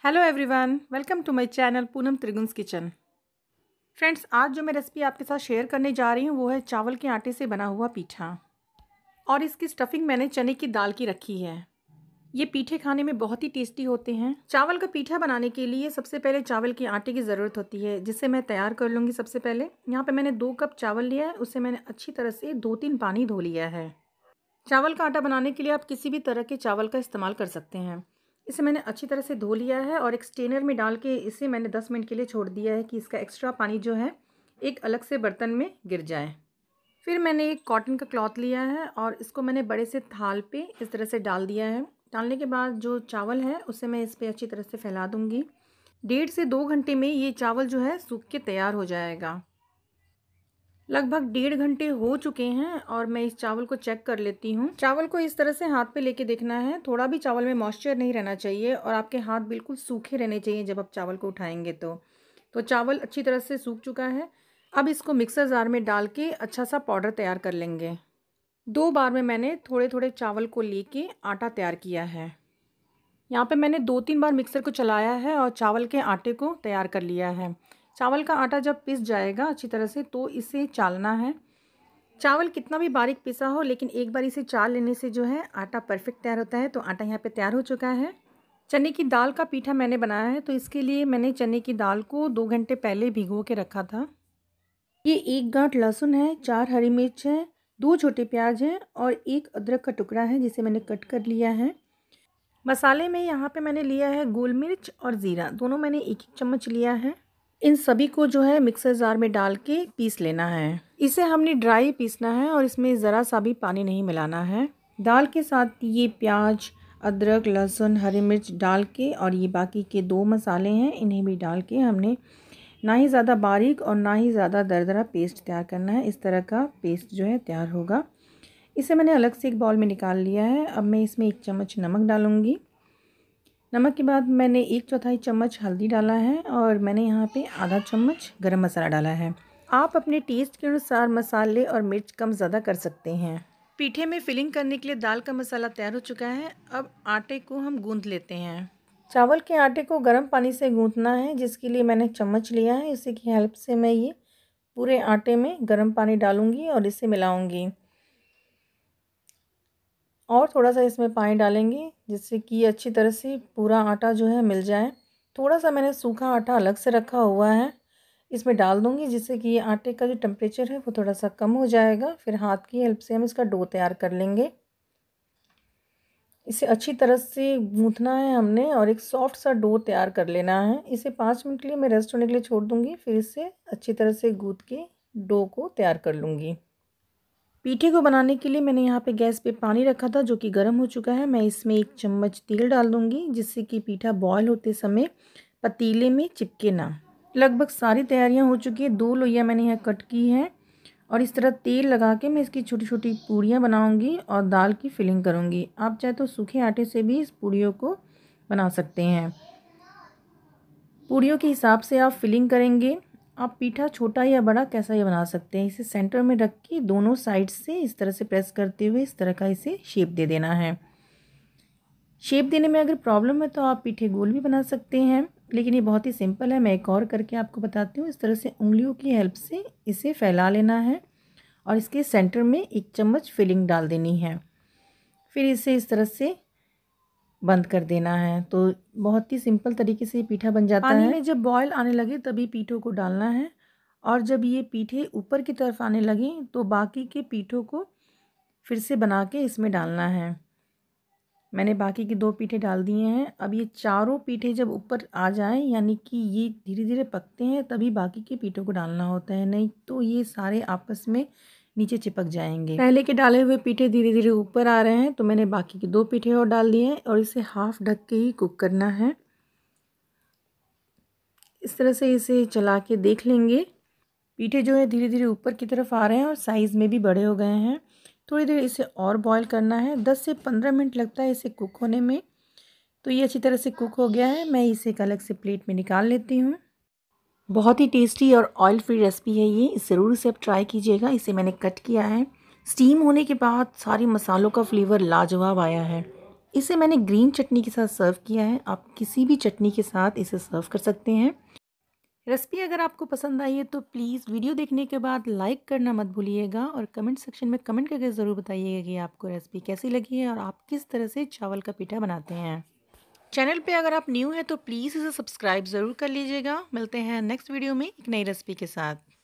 Hello everyone, welcome to my channel Poonam Trigun's kitchen. Friends, आज जो मैं रेसिपी आपके साथ शेयर करने जा रही हूँ वो है चावल के आटे से बना हुआ पीठा। और इसकी स्टफिंग मैंने चने की दाल की रखी है। ये पीठे खाने में बहुत ही टेस्टी होते हैं। चावल का पीठा बनाने के लिए सबसे पहले चावल के आटे की ज़रूरत होती है, जिसे मैं तैयार कर लूँगी। सबसे पहले यहाँ पर मैंने 2 कप चावल लिया है, उसे मैंने अच्छी तरह से 2-3 पानी धो लिया है। चावल का आटा बनाने के लिए आप किसी भी तरह के चावल का इस्तेमाल कर सकते हैं। इसे मैंने अच्छी तरह से धो लिया है और एक स्ट्रेनर में डाल के इसे मैंने 10 मिनट के लिए छोड़ दिया है कि इसका एक्स्ट्रा पानी जो है एक अलग से बर्तन में गिर जाए। फिर मैंने एक कॉटन का क्लॉथ लिया है और इसको मैंने बड़े से थाल पे इस तरह से डाल दिया है। डालने के बाद जो चावल है उसे मैं इस पर अच्छी तरह से फैला दूँगी। 1.5 से 2 घंटे में ये चावल जो है सूख के तैयार हो जाएगा। लगभग 1.5 घंटे हो चुके हैं और मैं इस चावल को चेक कर लेती हूँ। चावल को इस तरह से हाथ पे लेके देखना है, थोड़ा भी चावल में मॉइस्चर नहीं रहना चाहिए और आपके हाथ बिल्कुल सूखे रहने चाहिए जब आप चावल को उठाएंगे तो चावल अच्छी तरह से सूख चुका है। अब इसको मिक्सर जार में डाल के अच्छा सा पाउडर तैयार कर लेंगे। 2 बार में मैंने थोड़े थोड़े चावल को लेके आटा तैयार किया है। यहाँ पे मैंने 2-3 बार मिक्सर को चलाया है और चावल के आटे को तैयार कर लिया है। चावल का आटा जब पिस जाएगा अच्छी तरह से तो इसे चालना है। चावल कितना भी बारीक पिसा हो, लेकिन एक बार इसे चाल लेने से जो है आटा परफेक्ट तैयार होता है। तो आटा यहाँ पे तैयार हो चुका है। चने की दाल का पीठा मैंने बनाया है, तो इसके लिए मैंने चने की दाल को 2 घंटे पहले भिगो के रखा था। ये 1 गांठ लहसुन है, 4 हरी मिर्च है, 2 छोटे प्याज हैं और 1 अदरक का टुकड़ा है जिसे मैंने कट कर लिया है। मसाले में यहाँ पे मैंने लिया है गोल मिर्च और ज़ीरा, दोनों मैंने 1-1 चम्मच लिया है। इन सभी को जो है मिक्सर जार में डाल के पीस लेना है। इसे हमने ड्राई पीसना है और इसमें ज़रा सा भी पानी नहीं मिलाना है। दाल के साथ ये प्याज, अदरक, लहसुन, हरी मिर्च डाल के और ये बाकी के 2 मसाले हैं, इन्हें भी डाल के हमने ना ही ज़्यादा बारीक और ना ही ज़्यादा दरदरा पेस्ट तैयार करना है। इस तरह का पेस्ट जो है तैयार होगा। इसे मैंने अलग से एक बाउल में निकाल लिया है। अब मैं इसमें 1 चम्मच नमक डालूँगी। नमक के बाद मैंने 1/4 चम्मच हल्दी डाला है और मैंने यहाँ पे आधा चम्मच गरम मसाला डाला है। आप अपने टेस्ट के अनुसार मसाले और मिर्च कम ज़्यादा कर सकते हैं। पीठे में फिलिंग करने के लिए दाल का मसाला तैयार हो चुका है। अब आटे को हम गूंथ लेते हैं। चावल के आटे को गर्म पानी से गूंथना है, जिसके लिए मैंने चम्मच लिया है। इसी की हेल्प से मैं ये पूरे आटे में गर्म पानी डालूँगी और इसे मिलाऊँगी और थोड़ा सा इसमें पानी डालेंगे जिससे कि अच्छी तरह से पूरा आटा जो है मिल जाए। थोड़ा सा मैंने सूखा आटा अलग से रखा हुआ है, इसमें डाल दूँगी जिससे कि ये आटे का जो टेम्परेचर है वो थोड़ा सा कम हो जाएगा। फिर हाथ की हेल्प से हम इसका डो तैयार कर लेंगे। इसे अच्छी तरह से गूँथना है हमने और एक सॉफ्ट सा डो तैयार कर लेना है। इसे 5 मिनट के लिए मैं रेस्ट होने के लिए छोड़ दूँगी। फिर इसे अच्छी तरह से गूँथ के डो को तैयार कर लूँगी। पीठे को बनाने के लिए मैंने यहाँ पे गैस पे पानी रखा था जो कि गर्म हो चुका है। मैं इसमें 1 चम्मच तेल डाल दूँगी जिससे कि पीठा बॉयल होते समय पतीले में चिपके ना। लगभग सारी तैयारियाँ हो चुकी है। 2 लोइयाँ मैंने यहाँ कट की है और इस तरह तेल लगा के मैं इसकी छोटी छोटी पूड़ियाँ बनाऊँगी और दाल की फिलिंग करूँगी। आप चाहे तो सूखे आटे से भी इस पूड़ियों को बना सकते हैं। पूड़ियों के हिसाब से आप फिलिंग करेंगे। आप पीठा छोटा या बड़ा कैसा ये बना सकते हैं। इसे सेंटर में रख के दोनों साइड से इस तरह से प्रेस करते हुए इस तरह का इसे शेप दे देना है। शेप देने में अगर प्रॉब्लम है तो आप पीठे गोल भी बना सकते हैं, लेकिन ये बहुत ही सिंपल है। मैं एक और करके आपको बताती हूँ। इस तरह से उंगलियों की हेल्प से इसे फैला लेना है और इसके सेंटर में 1 चम्मच फिलिंग डाल देनी है। फिर इसे इस तरह से बंद कर देना है। तो बहुत ही सिंपल तरीके से पीठा बन जाता है। पानी में जब बॉयल आने लगे तभी पीठों को डालना है और जब ये पीठे ऊपर की तरफ आने लगे तो बाकी के पीठों को फिर से बना के इसमें डालना है। मैंने बाकी के 2 पीठे डाल दिए हैं। अब ये चारों पीठे जब ऊपर आ जाएं, यानी कि ये धीरे धीरे पकते हैं, तभी बाकी के पीठों को डालना होता है, नहीं तो ये सारे आपस में नीचे चिपक जाएंगे। पहले के डाले हुए पीठे धीरे धीरे ऊपर आ रहे हैं तो मैंने बाकी के 2 पीठे और डाल दिए हैं और इसे हाफ ढक के ही कुक करना है। इस तरह से इसे चला के देख लेंगे। पीठे जो है धीरे धीरे ऊपर की तरफ आ रहे हैं और साइज़ में भी बड़े हो गए हैं। थोड़ी देर इसे और बॉईल करना है। 10 से 15 मिनट लगता है इसे कुक होने में। तो ये अच्छी तरह से कुक हो गया है। मैं इसे एक अलग से प्लेट में निकाल लेती हूँ। बहुत ही टेस्टी और ऑयल फ्री रेसिपी है ये, ज़रूर इसे आप ट्राई कीजिएगा। इसे मैंने कट किया है। स्टीम होने के बाद सारे मसालों का फ्लेवर लाजवाब आया है। इसे मैंने ग्रीन चटनी के साथ सर्व किया है। आप किसी भी चटनी के साथ इसे सर्व कर सकते हैं। रेसिपी अगर आपको पसंद आई है तो प्लीज़ वीडियो देखने के बाद लाइक करना मत भूलिएगा और कमेंट सेक्शन में कमेंट करके ज़रूर बताइएगा कि आपको रेसिपी कैसी लगी है और आप किस तरह से चावल का पीठा बनाते हैं। चैनल पे अगर आप न्यू हैं तो प्लीज़ इसे सब्सक्राइब ज़रूर कर लीजिएगा। मिलते हैं नेक्स्ट वीडियो में एक नई रेसिपी के साथ।